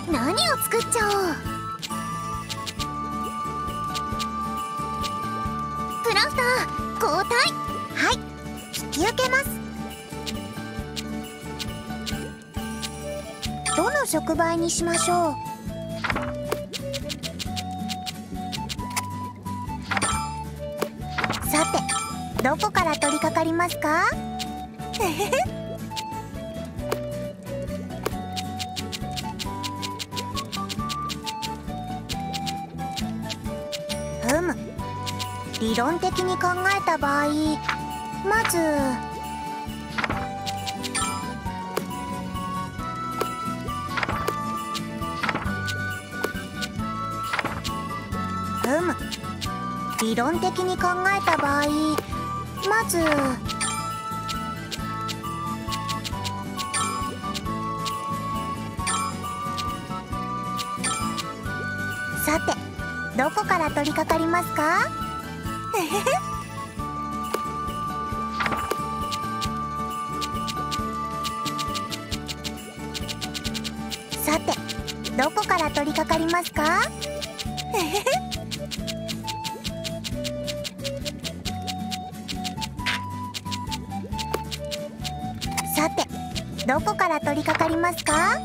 何を作っちゃおう。クラフター交代。はい、引き受けます。どの触媒にしましょう。さて、どこから取り掛かりますか？ふむ、理論的に考えた場合、まず理論的に考えた場合、まずさて、どこから取り掛かりますか？さて、どこから取り掛かりますか？さて、どこから取り掛かりますか？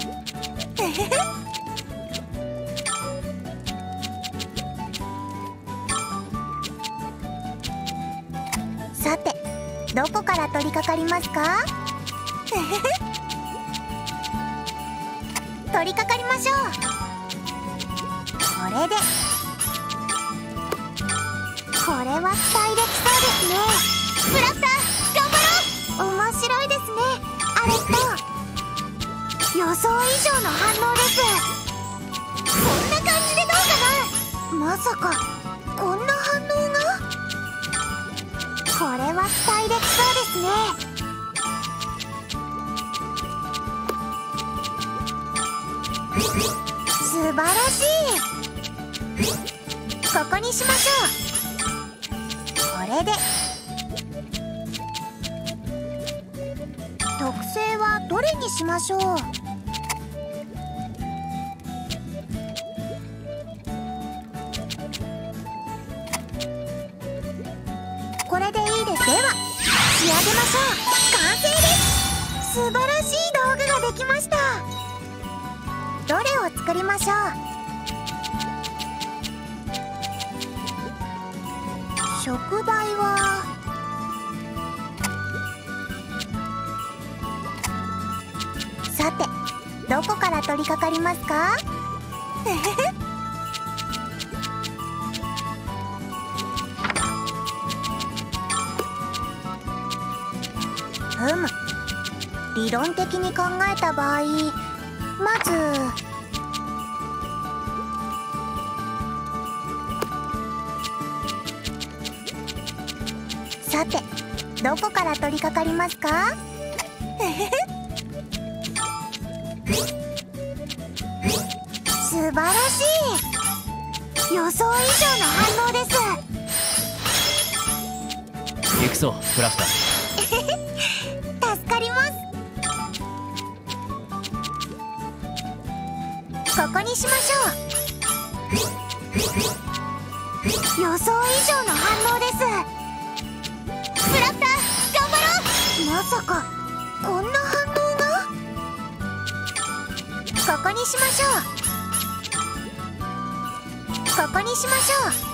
さて、どこから取り掛かりますか？取り掛かりましょう。これで、これは期待できそうですね。クラフター頑張ろう。面白いですね、アレット。予想以上の反応です。こんな感じでどうかな。まさかこんな反応が。これは期待できそうですね。素晴らしい。ここにしましょう。これで特性はどれにしましょう。これでいいです。では仕上げましょう。完成です。素晴らしい道具ができました。どれを作りましょう。触媒はさて、どこから取り掛かりますか？ふむ、理論的に考えた場合、まずさて、どこから取り掛かりますか？素晴らしい。予想以上の反応です。 行くぞ、クラフター。 助かります。ここにしましょう。予想以上の反応です。クラフター頑張ろう。まさかこんな反応が。ここにしましょう。ここにしましょう。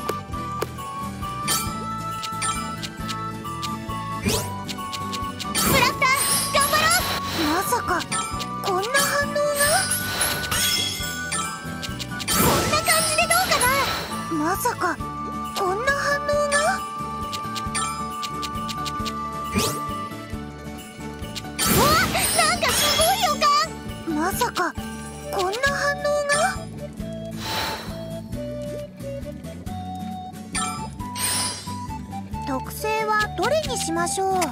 クラフター頑張ろう。まさかこんな反応が。こんな感じでどうかな。まさかこんな反応が。うわ、なんかすごい予感。まさかこんな反応が。特性はどれにしましょう。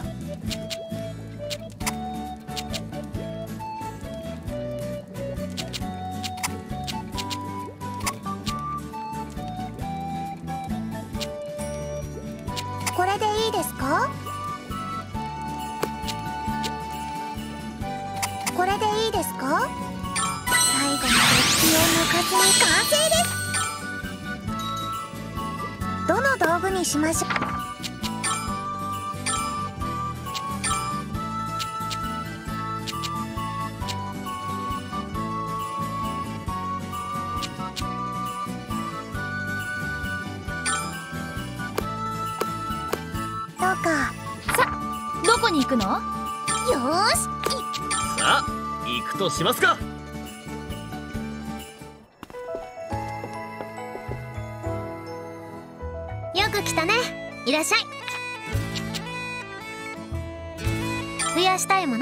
これでいいですか？これでいいですか？最後まで気抜かずに完成です。どの道具にしましょう。どうか。 さ、どこに行くの？ よーし。 さあ行くとしますか。 よく来たね。いらっしゃい。増やしたいもの。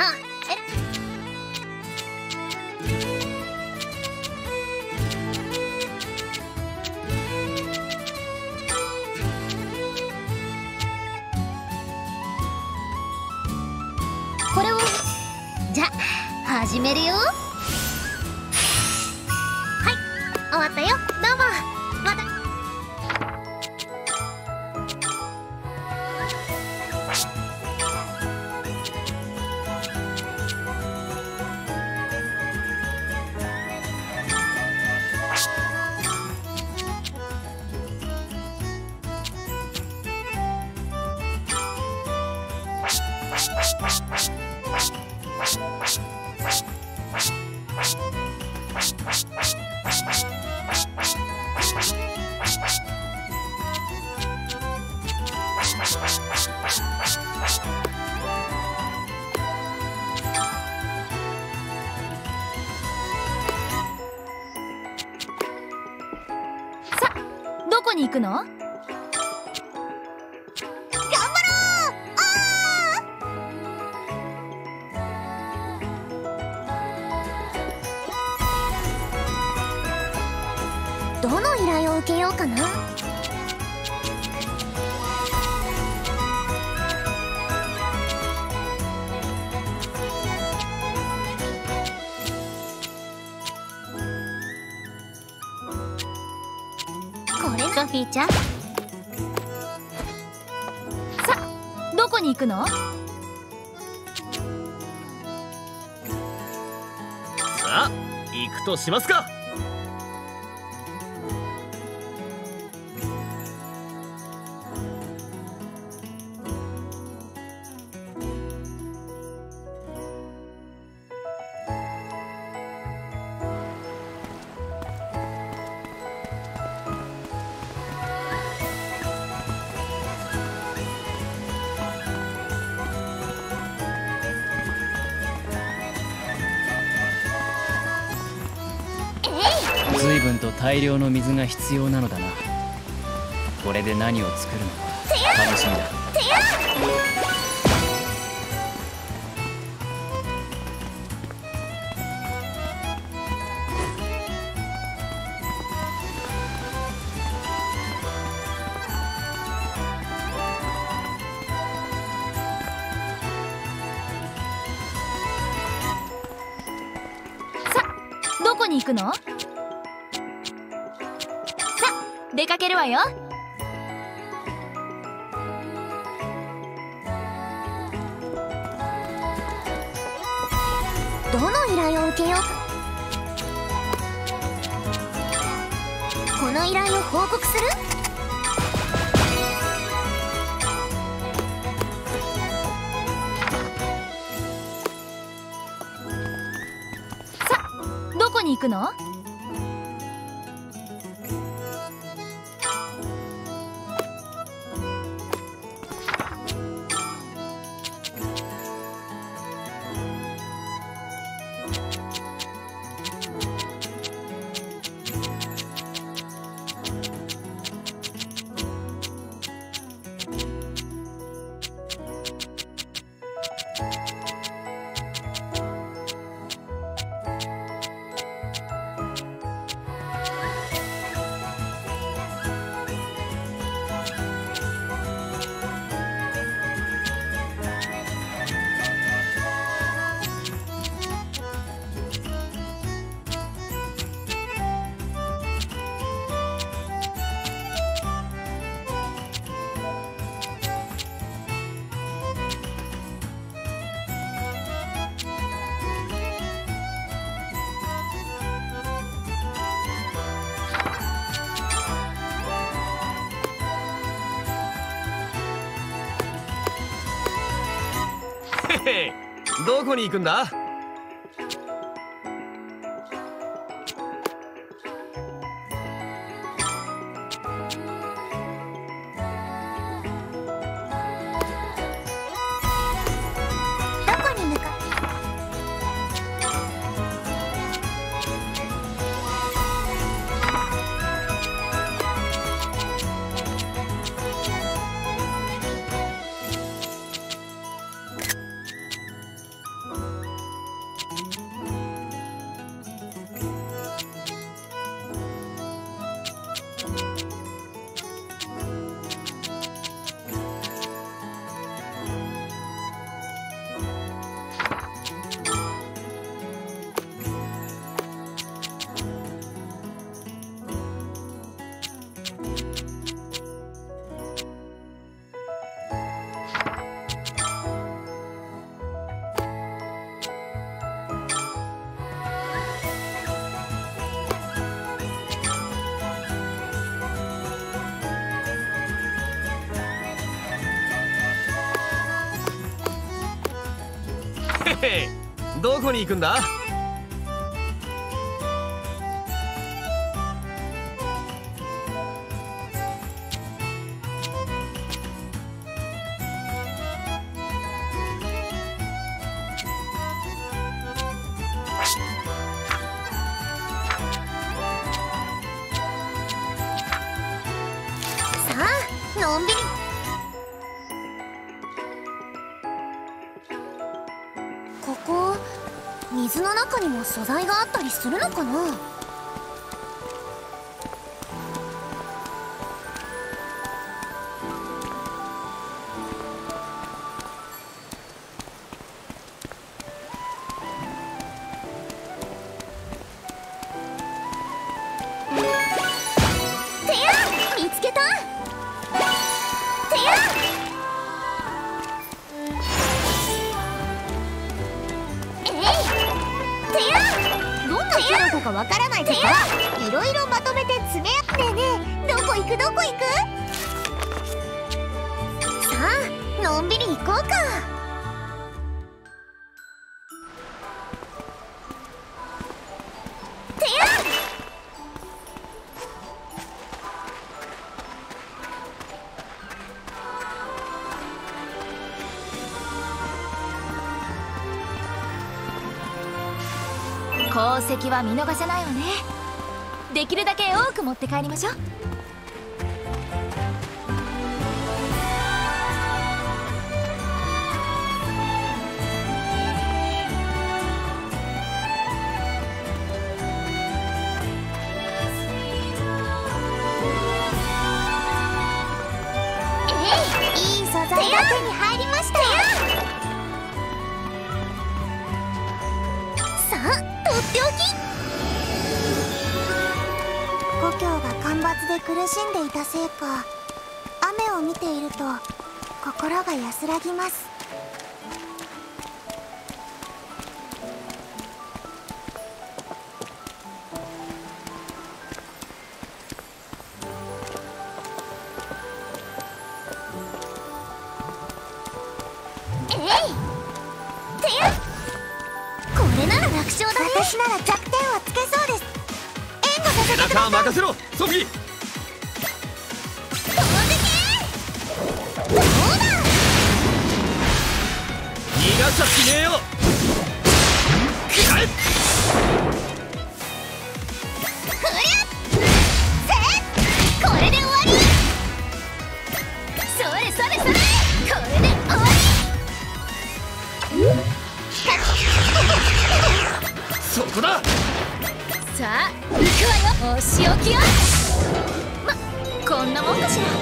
これを。じゃあ始めるよ。はい、終わったよ。どうも。また。 さ、どこに行くの？ 頑張ろう。どの依頼を受けようかな。これソフィーちゃん。 さ、どこに行くの？ さあ行くとしますか。 随分と大量の水が必要なのだな。これで何を作るのか楽しみだ。 さ、どこに行くの？さ、出かけるわよ。 どの依頼を受けようか。この依頼を報告する。 さ、どこに行くの？ へへ、どこに行くんだ？どこに行くんだ？ さあ、のんびり。ここ水の中にも素材があったりするのかな？てや、見つけた。てや、どんなキノコかわからないけど、いろいろまとめて詰め合ってね。どこ行くどこ行く？さあ、のんびり行こうか。てや、 鉱石は見逃せないわね。できるだけ多く持って帰りましょう。 いい素材が手に入りましたよ。さあ、とっておき。故郷が干ばつで苦しんでいたせいか、雨を見ていると心が安らぎます。これなら楽勝だね。私なら弱点をつけそうです。援護させてください。 背中任せろ、ソフィー。 飛んでけ。どうだ。 逃がしちゃしねえよ。くらえ。 ふりゃせっ、これで終わり。 それそれそれ、これで終わり。 そこだ。 さあ行くわよ、お仕置きよ。こんなもんかしら。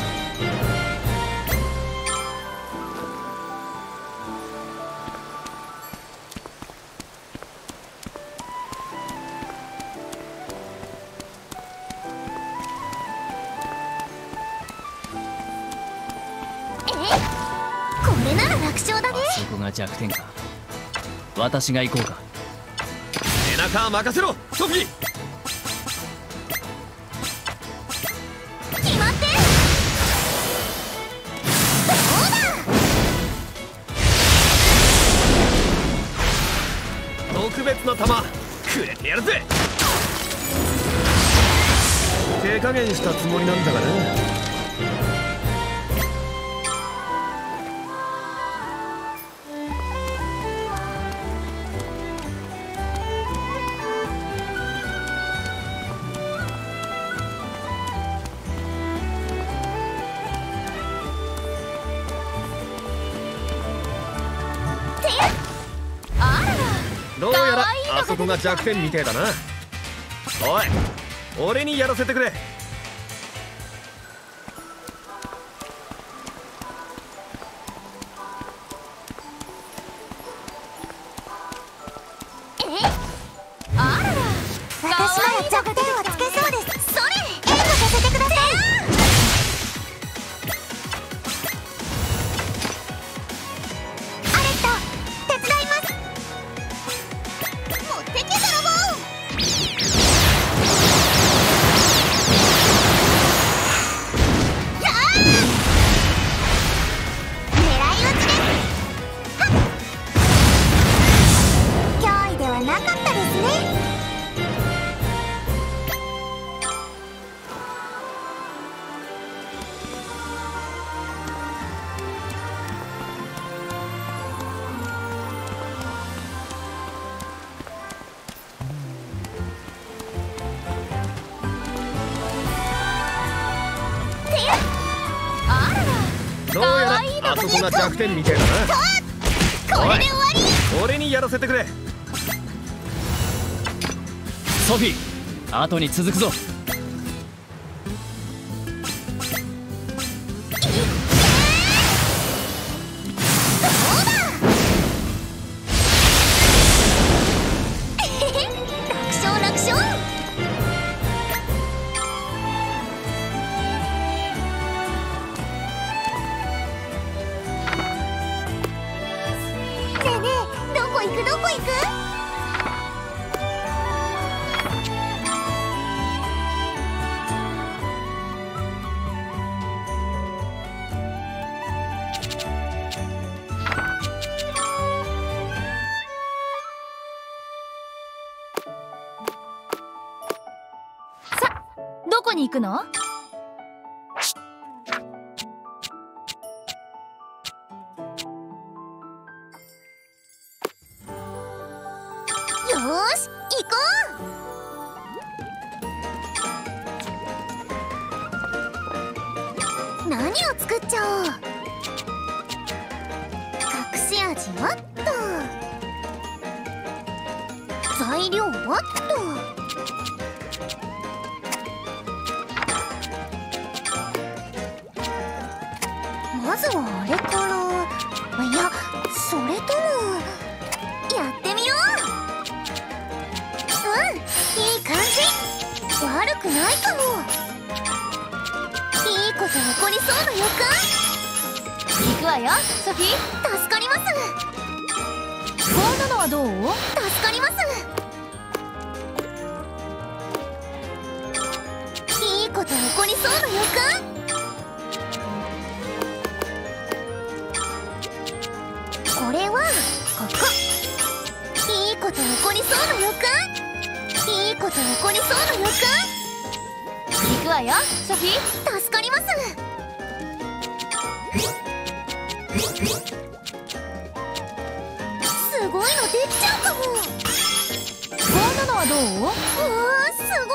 これなら楽勝だね。 そこが弱点か。私が行こうか。 背中任せろ、ソフィー。 決まって。どうだ。 特別な弾くれてやるぜ。手加減したつもりなんだがな。どうやらあそこが弱点みてえだな。おい、俺にやらせてくれ。 私なら弱点をつけそうです。それ援護させてください。アレット手伝います。持ってけ泥棒。狙い撃ちです。脅威ではなかったですね。 どうやらあそこが弱点みてえだな。 これで終わり。 俺にやらせてくれ。 ソフィー、後に続くぞ。 楽勝。ねえねえ、どこ行くどこ行く。 さ、どこに行くの？ よーし行こう。何を作っちゃおう。隠し味はっと、材料はっと。まずはあれから、いやそれともやってみよう。いい感じ。悪くないかも。いいこと起こりそうな予感。 行くわよ、ソフィー。 助かります。 こんなのはどう？ 助かります。いいこと起こりそうな予感。これはここ。いいこと起こりそうな予感。いいこと起こりそうな予感。 行くわよ、ソフィー。 助かります。すごいのできちゃうかも。 こんなのはどう？ うわー、す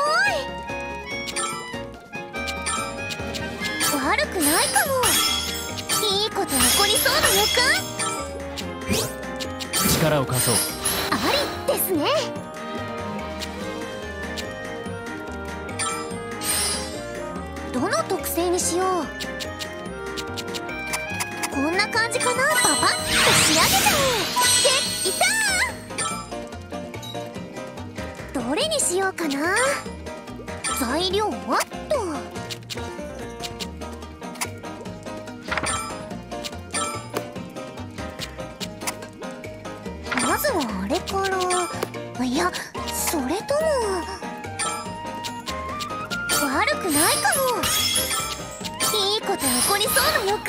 ごい。悪くないかも。いいこと起こりそうな予感。 力を貸そう。 ありですね。どの特性にしよう。こんな感じかな。パパッと仕上げちゃおう。どれにしようかな。材料はっと。まずはあれから、いやそれとも悪くないかも。いいこと起こりそうな予感。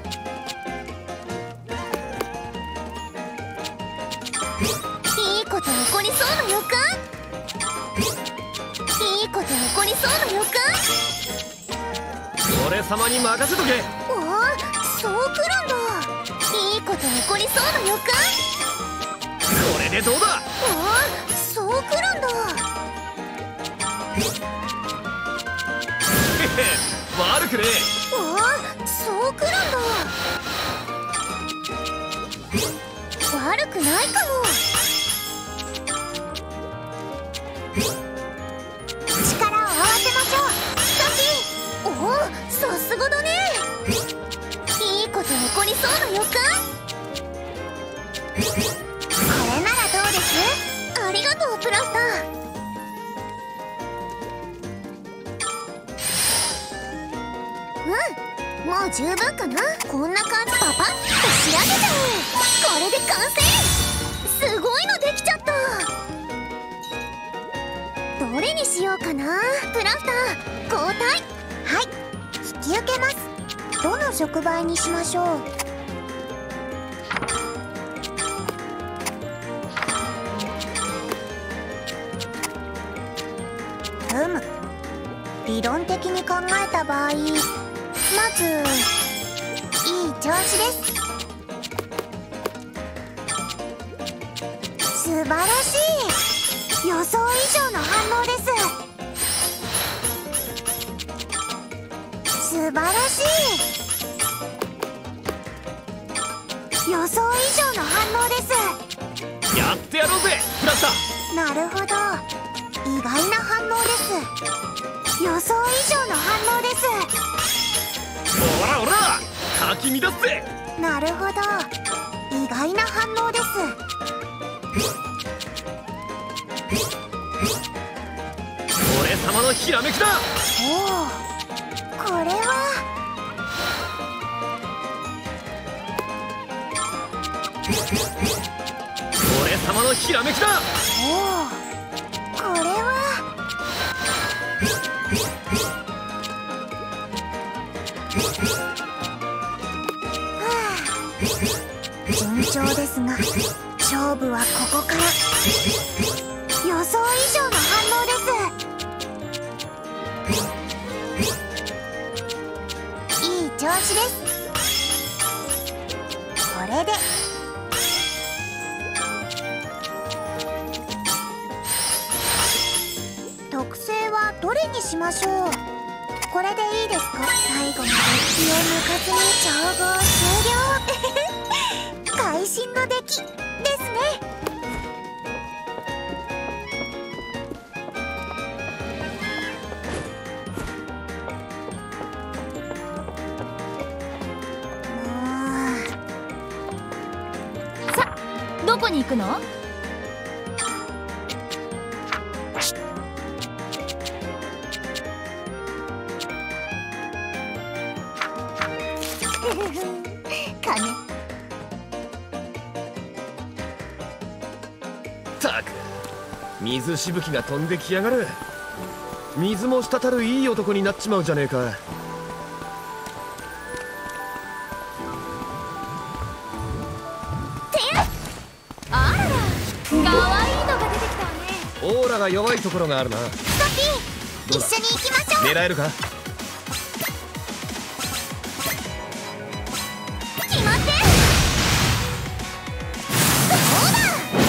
いいこと起俺様に任せとけ。 おお、そうくるんだ。いいこと起こりそうな予感。 これでどうだ。 おお、そうくるんだ。 へへ、悪くねおお、そうくるんだ。悪くないかも。力を合わせましょう。サキ、おお、さすがだね。いいこと起こりそうな予感。これならどうです？ありがとう、プラスター。もう十分かな。こんな感じ。パパッと仕上げちゃう。これで完成。すごいのできちゃった。どれにしようかな。プラスター交代。はい、引き受けます。どの触媒にしましょう。理論的に考えた場合、まずいい調子です。素晴らしい。予想以上の反応です。素晴らしい。予想以上の反応です。 やってやろうぜ、プラスター。 なるほど、意外な反応です。予想以上の反応です。 ほらほら、かき乱すぜ。 なるほど、意外な反応です。 俺様のひらめきだ。 おお、これは俺様のひらめきだ。 おお、これは順調ですが、勝負はここから。予想以上の反応です。いい調子です。これで特性はどれにしましょう。これでいいですか。最後まで気を抜かずに調合終了。会心の出来ですね。 さ、どこに行くの？ 金。 たく、水しぶきが飛んできやがる。水も滴るいい男になっちまうじゃねえか。 あらら、かわいいのが出てきたわね。 オーラが弱いところがあるな。 ソフィー、一緒に行きましょう。 狙えるか。 決まって。そうだ。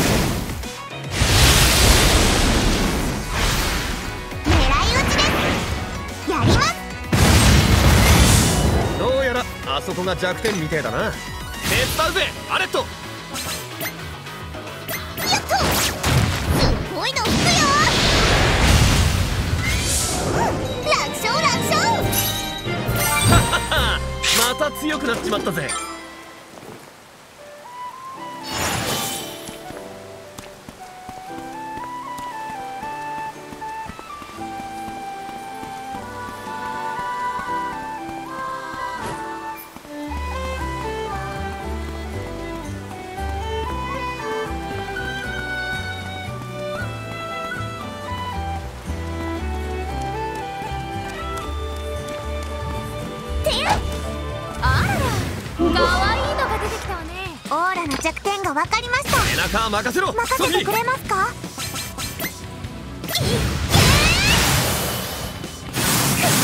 狙い撃ちです。やります。 どうやらあそこが弱点みてえだな。手伝うぜ、アレット。 やっと。すごいの吹くよ。楽勝楽勝。 また強くなっちまったぜ。 あらら、かわいいのが出てきたわね。 オーラの弱点が分かりました。 背中任せろ。 任せてくれますか。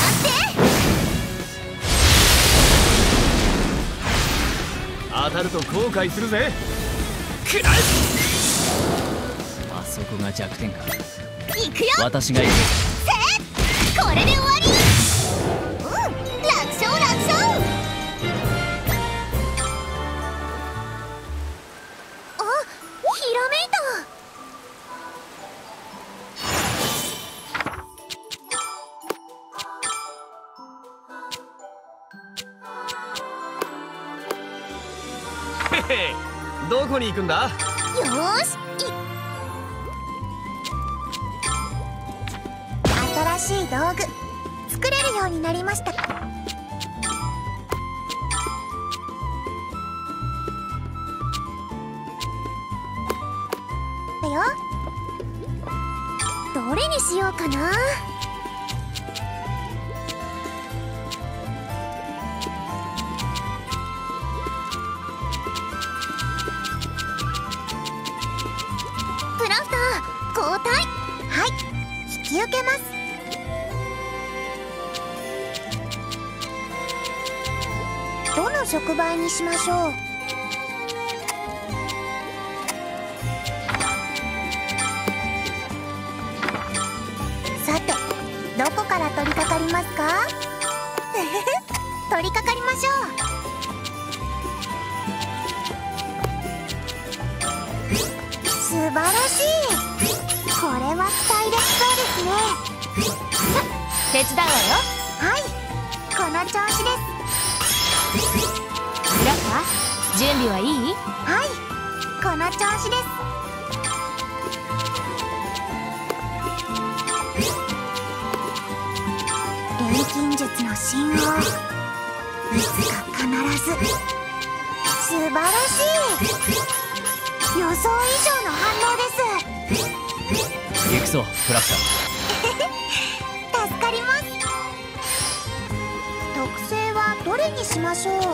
当たると後悔するぜ。くらえ。 あそこが弱点か。 行くよ。 私が行く。 これで終わり。楽勝楽勝。あ、ひらめいた。 へへ、どこに行くんだ。 よーし。 新しい道具作れるようになりました。だよ。どれにしようかな。 プラフター交代。 はい、引き受けます。どの触媒にしましょう。さて、どこから取り掛かりますか。取り掛かりましょう。素晴らしい。これは期待できそうですね。 手伝うわよ。 はい、この調子です。 プラフター準備はいい？ はい、この調子です。錬金術の神王、いつか必ず。素晴らしい。予想以上の反応です。 行くぞプラフ助かります。特性はどれにしましょう。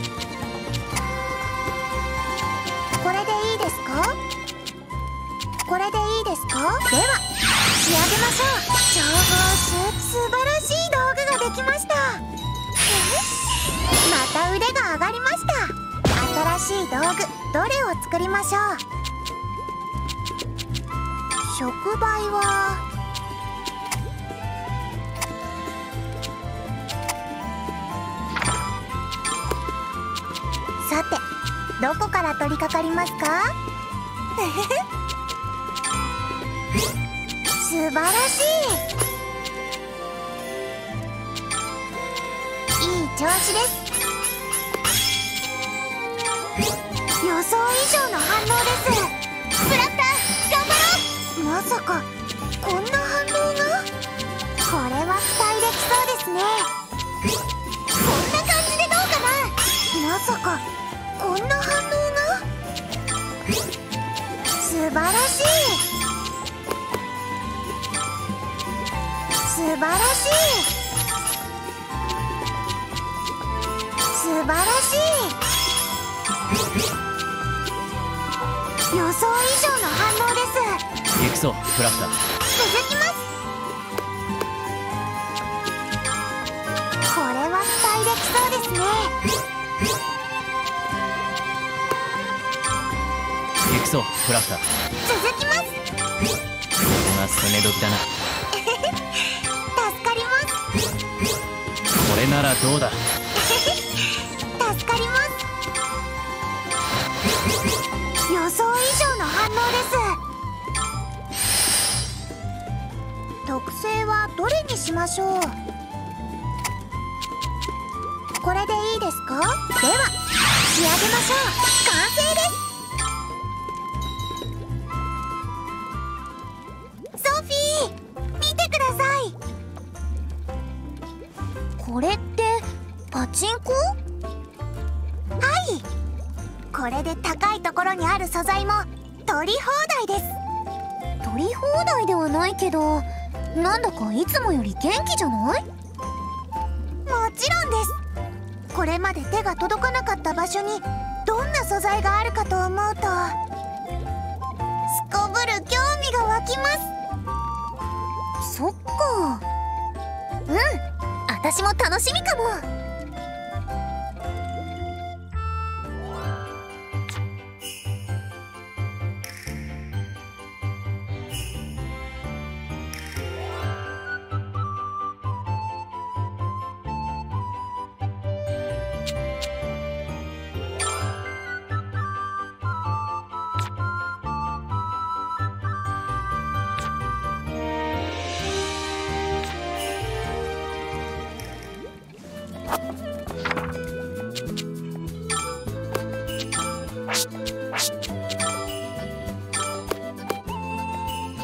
これでいいですか。これでいいですか。では仕上げましょう。調合素晴らしい道具ができました。また腕が上がりました。新しい道具どれを作りましょう。触媒はさて、どこから取り掛かりますか。素晴らしい。いい調子です。予想以上の反応です。 プラフター頑張ろう。 まさかこんな反応が。これは期待できそうですね。 こんな感じでどうかな。 まさかこんな反応が。素晴らしい。素晴らしい。素晴らしい。予想以上の反応です。 行くぞプラフター。 続きます。これは期待できそうですね。 行くぞプラフター。 続きます。 ここが攻め時だな。 助かります。 これならどうだ。 助かります。予想以上の反応です。特性はどれにしましょう。これでいいですか。では仕上げましょう。完成です。ソフィー、見てください。これってパチンコ？はい、これで高いところにある素材も取り放題です。取り放題ではないけど、なんだかいつもより元気じゃない？もちろんです。これまで手が届かなかった場所にどんな素材があるかと思うと、すこぶる興味が湧きます。そっか。 うん、私も楽しみかも。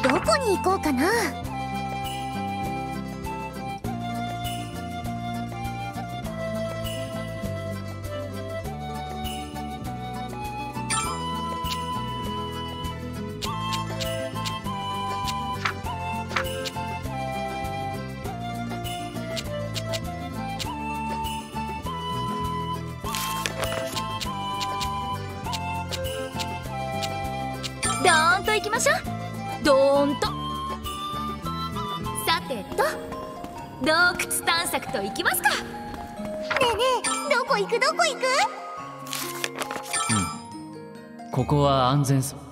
どこに行こうかな。 ドーンと行きましょう。ドーンと。さてと洞窟探索と行きますか。 ねえねえ、どこ行くどこ行く？ ここは安全そう。